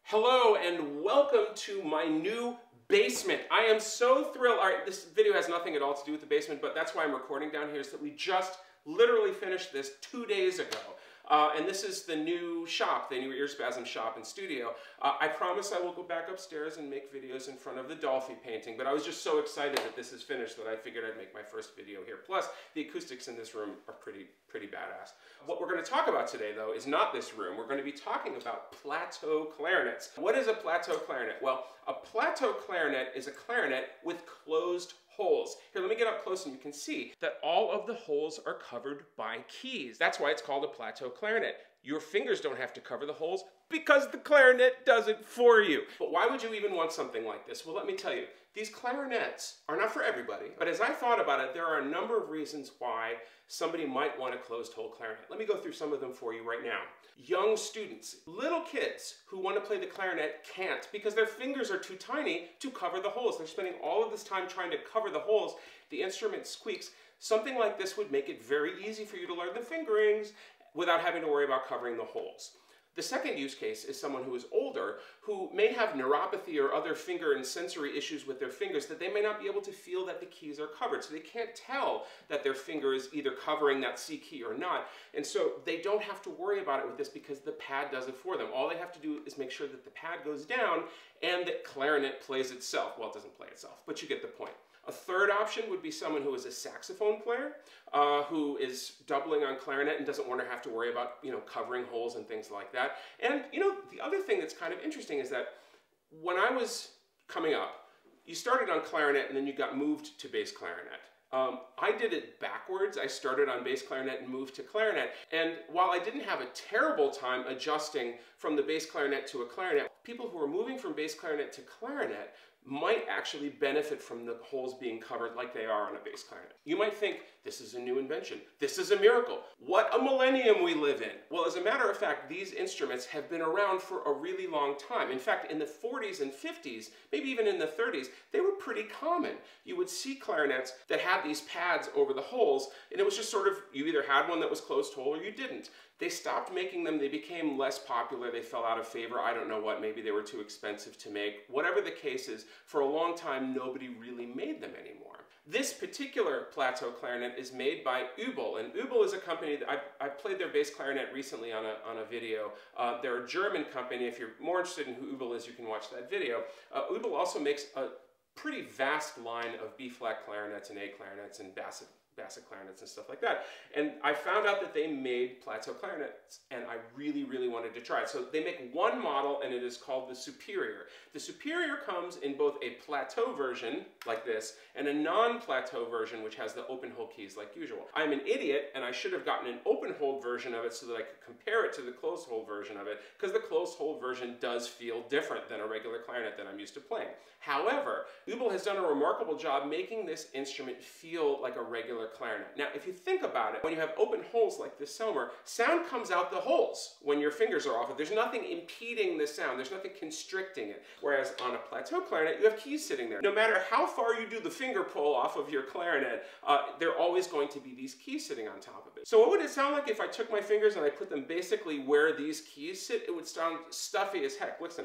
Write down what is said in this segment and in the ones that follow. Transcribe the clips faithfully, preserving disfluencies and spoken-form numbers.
Hello and welcome to my new basement. I am so thrilled. All right, this video has nothing at all to do with the basement, but that's why I'm recording down here, is that we just literally finished this two days ago. Uh, and this is the new shop, the new Ear Spasm shop and studio. Uh, I promise I will go back upstairs and make videos in front of the Dolphy painting, but I was just so excited that this is finished that I figured I'd make my first video here. Plus, the acoustics in this room are pretty, pretty badass. What we're going to talk about today, though, is not this room. We're going to be talking about Plateau clarinets. What is a Plateau clarinet? Well, a Plateau clarinet is a clarinet with closed holes. Here, let me get up close and you can see that all of the holes are covered by keys. That's why it's called a Plateau clarinet. Your fingers don't have to cover the holes because the clarinet does it for you. But why would you even want something like this? Well, let me tell you, these clarinets are not for everybody, but as I thought about it, there are a number of reasons why somebody might want a closed hole clarinet. Let me go through some of them for you right now. Young students, little kids who want to play the clarinet can't because their fingers are too tiny to cover the holes. They're spending all of this time trying to cover the holes. The instrument squeaks. Something like this would make it very easy for you to learn the fingerings without having to worry about covering the holes. The second use case is someone who is older, who may have neuropathy or other finger and sensory issues with their fingers that they may not be able to feel that the keys are covered. So they can't tell that their finger is either covering that C key or not. And so they don't have to worry about it with this because the pad does it for them. All they have to do is make sure that the pad goes down and that clarinet plays itself. Well, it doesn't play itself, but you get the point. A third option would be someone who is a saxophone player, uh, who is doubling on clarinet and doesn't want to have to worry about, you know, covering holes and things like that. And, you know, the other thing that's kind of interesting is that when I was coming up, you started on clarinet and then you got moved to bass clarinet. Um, I did it backwards. I started on bass clarinet and moved to clarinet. And while I didn't have a terrible time adjusting from the bass clarinet to a clarinet, people who are moving from bass clarinet to clarinet might actually benefit from the holes being covered like they are on a bass clarinet. You might think, this is a new invention. This is a miracle. What a millennium we live in. Well, as a matter of fact, these instruments have been around for a really long time. In fact, in the forties and fifties, maybe even in the thirties, they were pretty common. You would see clarinets that had these pads over the holes, and it was just sort of, you either had one that was closed hole or you didn't. They stopped making them, they became less popular, they fell out of favor, I don't know what, maybe they were too expensive to make. Whatever the case is, for a long time, nobody really made them anymore. This particular Plateau clarinet is made by Uebel, and Uebel is a company that I've, I've played their bass clarinet recently on a, on a video. Uh, they're a German company. If you're more interested in who Uebel is, you can watch that video. Uh, Uebel also makes a pretty vast line of B-flat clarinets and A clarinets and bass Bassett clarinets and stuff like that. And I found out that they made Plateau clarinets, and I really, really wanted to try it. So they make one model, and it is called the Superior. The Superior comes in both a plateau version, like this, and a non-plateau version, which has the open hole keys like usual. I'm an idiot, and I should have gotten an open hole version of it so that I could compare it to the closed hole version of it, because the closed hole version does feel different than a regular clarinet that I'm used to playing. However, Uebel has done a remarkable job making this instrument feel like a regular clarinet. Now, if you think about it, when you have open holes like this somewhere, sound comes out the holes when your fingers are off it. There's nothing impeding the sound. There's nothing constricting it. Whereas on a Plateau clarinet, you have keys sitting there. No matter how far you do the finger pull off of your clarinet, uh, there are always going to be these keys sitting on top of it. So what would it sound like if I took my fingers and I put them basically where these keys sit? It would sound stuffy as heck. Listen.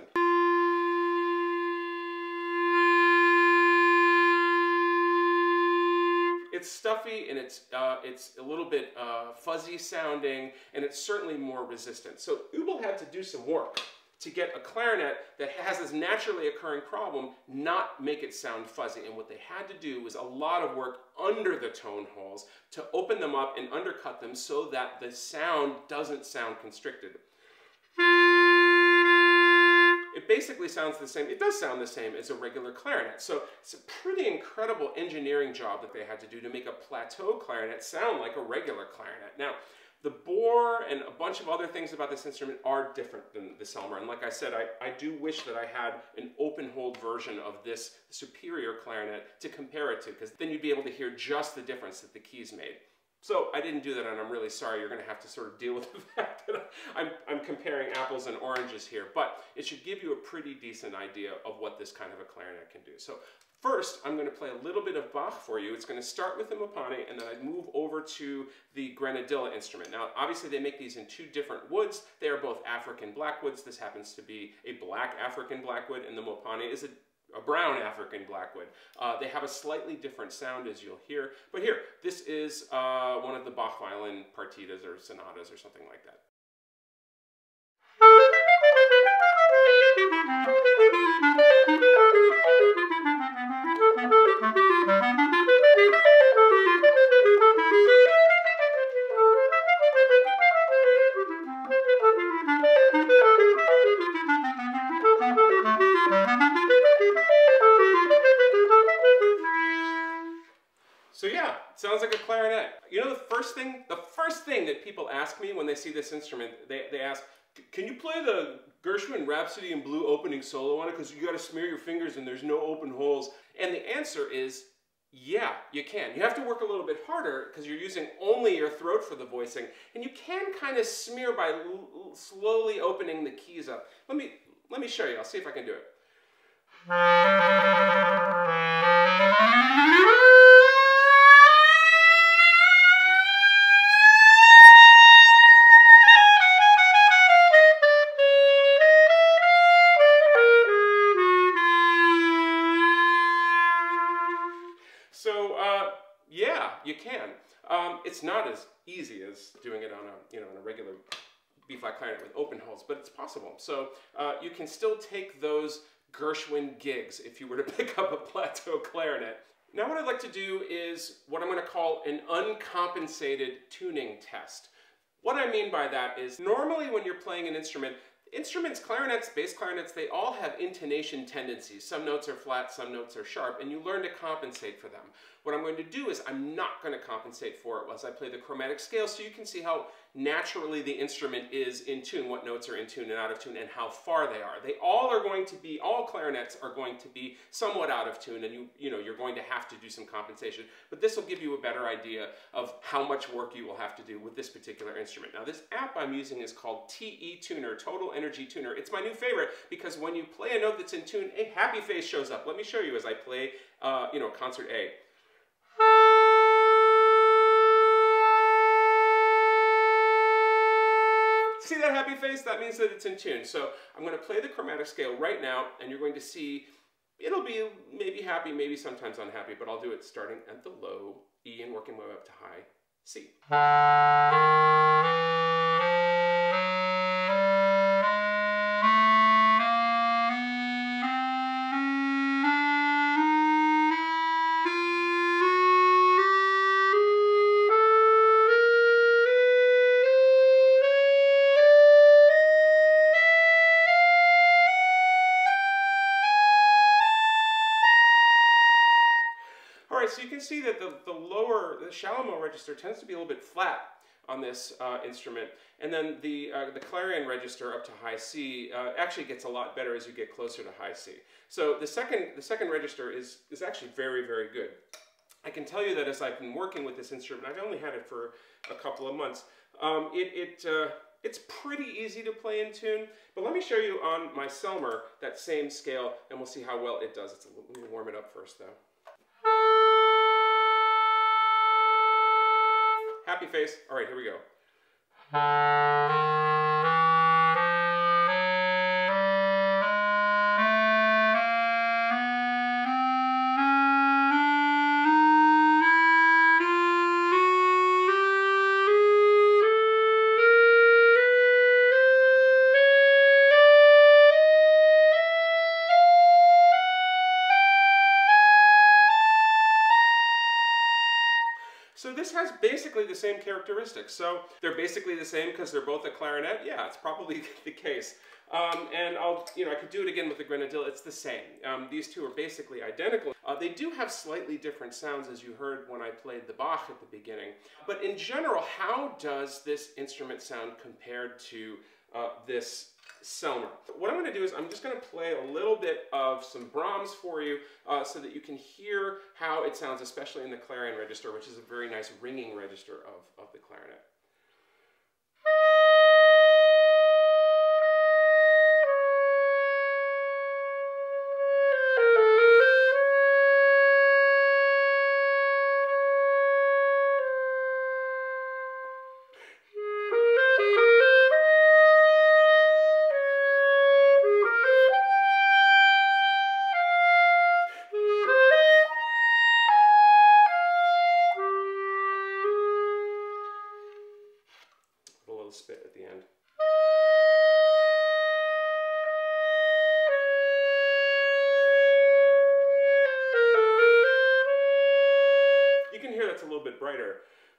It's stuffy and it's, uh, it's a little bit uh, fuzzy sounding, and it's certainly more resistant. So Uebel had to do some work to get a clarinet that has this naturally occurring problem not make it sound fuzzy. And what they had to do was a lot of work under the tone holes to open them up and undercut them so that the sound doesn't sound constricted. It basically sounds the same, it does sound the same as a regular clarinet. So it's a pretty incredible engineering job that they had to do to make a Plateau clarinet sound like a regular clarinet. Now, the bore and a bunch of other things about this instrument are different than the Selmer. And like I said, I, I do wish that I had an open-holed version of this Superior clarinet to compare it to, because then you'd be able to hear just the difference that the keys made. So I didn't do that, and I'm really sorry. You're going to have to sort of deal with the fact that I'm, I'm comparing apples and oranges here, but it should give you a pretty decent idea of what this kind of a clarinet can do. So first, I'm going to play a little bit of Bach for you. It's going to start with the Mopane, and then I move over to the grenadilla instrument. Now, obviously, they make these in two different woods. They are both African blackwoods. This happens to be a black African blackwood, and the Mopane is a a brown African blackwood. Uh, they have a slightly different sound, as you'll hear. But here, this is uh, one of the Bach violin partitas or sonatas or something like that. So yeah, it sounds like a clarinet. You know the first thing, the first thing that people ask me when they see this instrument, they, they ask, can you play the Gershwin Rhapsody in Blue opening solo on it? Because you got to smear your fingers and there's no open holes. And the answer is, yeah, you can. You have to work a little bit harder because you're using only your throat for the voicing. And you can kind of smear by l slowly opening the keys up. Let me, let me show you. I'll see if I can do it. So, uh, yeah, you can. Um, it's not as easy as doing it on a, you know, on a regular B-flat clarinet with open holes, but it's possible. So uh, you can still take those Gershwin gigs if you were to pick up a Plateau Clarinet. Now what I'd like to do is what I'm going to call an uncompensated tuning test. What I mean by that is normally when you're playing an instrument, instruments, clarinets, bass clarinets, they all have intonation tendencies. Some notes are flat, some notes are sharp, and you learn to compensate for them. What I'm going to do is I'm not going to compensate for it as I play the chromatic scale, so you can see how naturally the instrument is in tune, what notes are in tune and out of tune, and how far they are. They all are going to be, all clarinets are going to be somewhat out of tune, and you, you know, you're going to have to do some compensation. But this will give you a better idea of how much work you will have to do with this particular instrument. Now, this app I'm using is called T E Tuner, Total Energy Tuner. It's my new favorite because when you play a note that's in tune, a happy face shows up. Let me show you as I play, uh, you know, concert A. See that happy face? That means that it's in tune. So I'm going to play the chromatic scale right now, and you're going to see it'll be maybe happy, maybe sometimes unhappy, but I'll do it starting at the low E and working my way up to high C. Alright, so you can see that the, the lower, the shallow mode register tends to be a little bit flat on this uh, instrument, and then the, uh, the clarion register up to high C uh, actually gets a lot better as you get closer to high C. So the second, the second register is, is actually very, very good. I can tell you that as I've been working with this instrument, I've only had it for a couple of months, um, it, it, uh, it's pretty easy to play in tune, but let me show you on my Selmer that same scale, and we'll see how well it does. It's a little, let me warm it up first, though. Happy face. All right, here we go. So this has basically the same characteristics. So they're basically the same because they're both a clarinet. Yeah, it's probably the case. Um, and I'll, you know, I could do it again with the grenadilla. It's the same. Um, these two are basically identical. Uh, they do have slightly different sounds, as you heard when I played the Bach at the beginning. But in general, how does this instrument sound compared to uh, this Selmer? What I'm going to do is I'm just going to play a little bit of some Brahms for you uh, so that you can hear how it sounds, especially in the clarion register, which is a very nice ringing register of, of the clarinet. fret's a little bit brighter.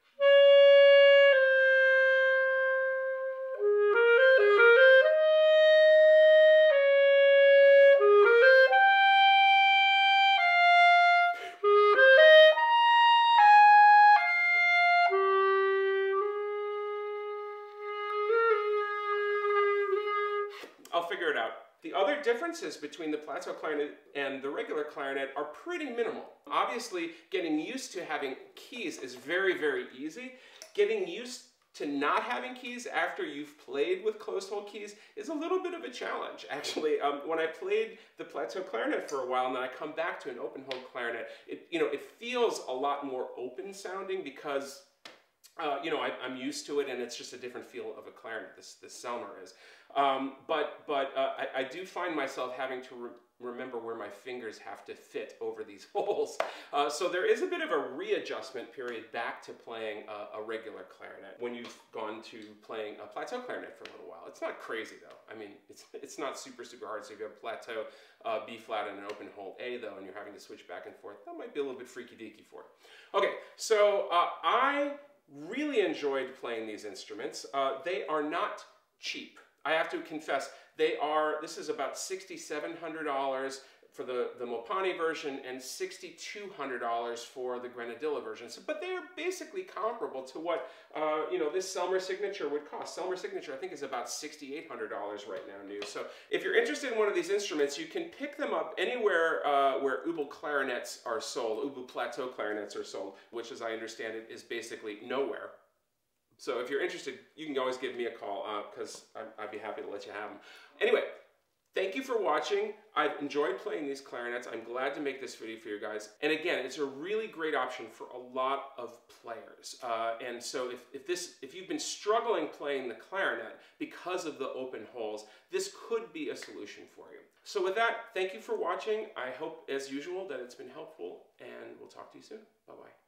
I'll figure it out. The other differences between the Plateau Clarinet and the regular clarinet are pretty minimal. Obviously, getting used to having keys is very, very easy. Getting used to not having keys after you've played with closed hole keys is a little bit of a challenge. Actually, um, when I played the Plateau Clarinet for a while and then I come back to an open hole clarinet, it, you know, it feels a lot more open sounding because Uh, you know, I, I'm used to it, and it's just a different feel of a clarinet, this, this Selmer is. Um, but but uh, I, I do find myself having to re remember where my fingers have to fit over these holes. Uh, so there is a bit of a readjustment period back to playing a, a regular clarinet when you've gone to playing a Plateau Clarinet for a little while. It's not crazy, though. I mean, it's, it's not super, super hard. So if you have Plateau uh, B flat and an open hole A, though, and you're having to switch back and forth, that might be a little bit freaky-deaky for it. Okay, so uh, I really enjoyed playing these instruments. Uh, they are not cheap. I have to confess, they are, this is about six thousand seven hundred dollars for the, the Mopani version and six thousand two hundred dollars for the Grenadilla version. So, but they are basically comparable to what, uh, you know, this Selmer Signature would cost. Selmer Signature, I think, is about six thousand eight hundred dollars right now new. So if you're interested in one of these instruments, you can pick them up anywhere uh, where Uebel clarinets are sold, Uebel Plateau clarinets are sold, which, as I understand it, is basically nowhere. So if you're interested, you can always give me a call, because uh, I'd be happy to let you have them. Anyway, thank you for watching. I've enjoyed playing these clarinets. I'm glad to make this video for you guys. And again, it's a really great option for a lot of players. Uh, and so if, if, this, if you've been struggling playing the clarinet because of the open holes, this could be a solution for you. So with that, thank you for watching. I hope, as usual, that it's been helpful, and we'll talk to you soon. Bye-bye.